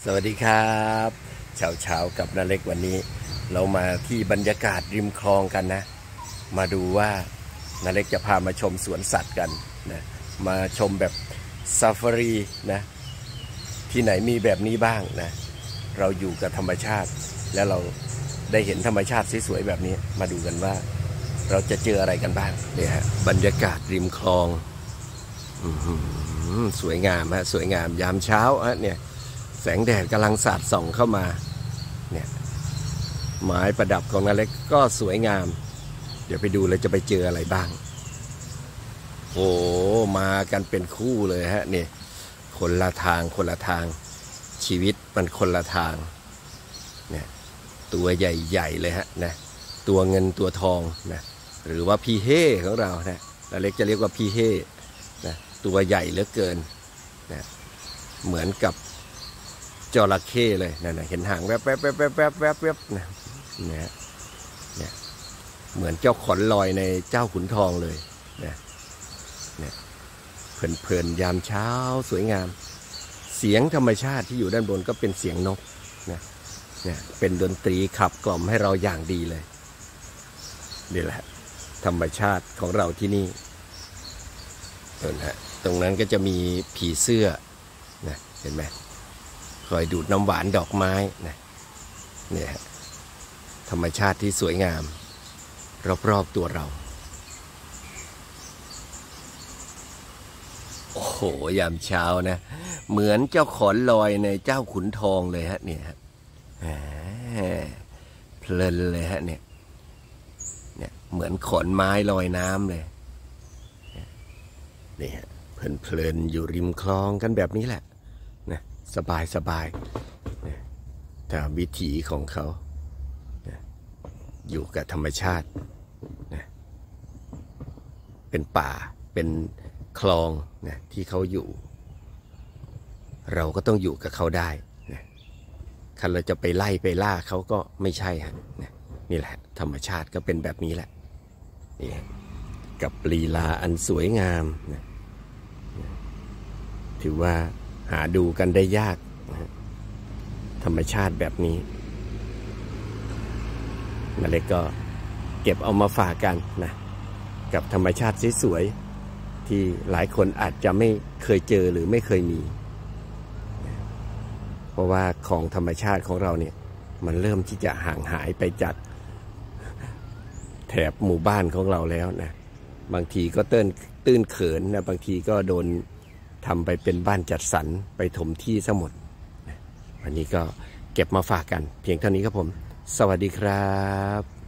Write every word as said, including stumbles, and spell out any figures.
สวัสดีครับเช้าเช้ากับนาเล็กวันนี้เรามาที่บรรยากาศริมคลองกันนะมาดูว่านาเล็กจะพามาชมสวนสัตว์กันนะมาชมแบบซาฟารีนะที่ไหนมีแบบนี้บ้างนะเราอยู่กับธรรมชาติแล้วเราได้เห็นธรรมชาติสวยๆแบบนี้มาดูกันว่าเราจะเจออะไรกันบ้างเนี่ยฮะบรรยากาศริมคลองสวยงามฮะสวยงามยามเช้าฮะเนี่ยแสงแดดกำลังสาดส่องเข้ามาเนี่ยไม้ประดับของนาเล็กก็สวยงามเดี๋ยวไปดูเลยจะไปเจออะไรบ้างโอ้มากันเป็นคู่เลยฮะเนี่ยคนละทางคนละทางชีวิตมันคนละทางเนี่ยตัวใหญ่ๆเลยฮะนะตัวเงินตัวทองนะหรือว่าพี่เฮ่ของเรานะนาเล็กจะเรียกว่าพี่เฮ่นะตัวใหญ่เหลือเกินนะเหมือนกับจระเข้เลยนั่นนะเห็นหางแวบแวบแวบแวบแวบแวบแวบนะเนี่ยเนี่ยเหมือนเจ้าขอนลอยในเจ้าขุนทองเลยนะเนี่ยเพลินๆยามเช้าสวยงามเสียงธรรมชาติที่อยู่ด้านบนก็เป็นเสียงนกนะเนี่ยเป็นดนตรีขับกล่อมให้เราอย่างดีเลยนี่แหละธรรมชาติของเราที่นี่ตรงนั้นตรงนั้นก็จะมีผีเสื้อนะเห็นไหมคอยดูดน้ำหวานดอกไม้นะเนี่ยธรรมชาติที่สวยงามรอบๆตัวเราโอ้โหยามเช้านะเหมือนเจ้าขอนลอยในเจ้าขุนทองเลยฮะเนี่ยฮะเพลินเลยฮะเนี่ยเนี่ยเหมือนขอนไม้ลอยน้ำเลยนี่ฮะเพลินๆอยู่ริมคลองกันแบบนี้แหละนะสบายสบายนะตามวิถีของเขานะอยู่กับธรรมชาตินะเป็นป่าเป็นคลองนะที่เขาอยู่เราก็ต้องอยู่กับเขาได้นะคันเราจะไปไล่ไปล่าเขาก็ไม่ใช่ฮะนะนี่แหละธรรมชาติก็เป็นแบบนี้แหละนี่กับลีลาอันสวยงามนะถือว่าหาดูกันได้ยากนะธรรมชาติแบบนี้นาเล็กก็เก็บเอามาฝากกันนะกับธรรมชาติสวยๆที่หลายคนอาจจะไม่เคยเจอหรือไม่เคยมีเพราะว่าของธรรมชาติของเราเนี่ยมันเริ่มที่จะห่างหายไปจากแถบหมู่บ้านของเราแล้วนะบางทีก็เต้นตื้นเขินนะบางทีก็โดนทำไปเป็นบ้านจัดสรรไปถมที่ซะหมดวันนี้ก็เก็บมาฝากกันเพียงเท่านี้ครับผมสวัสดีครับ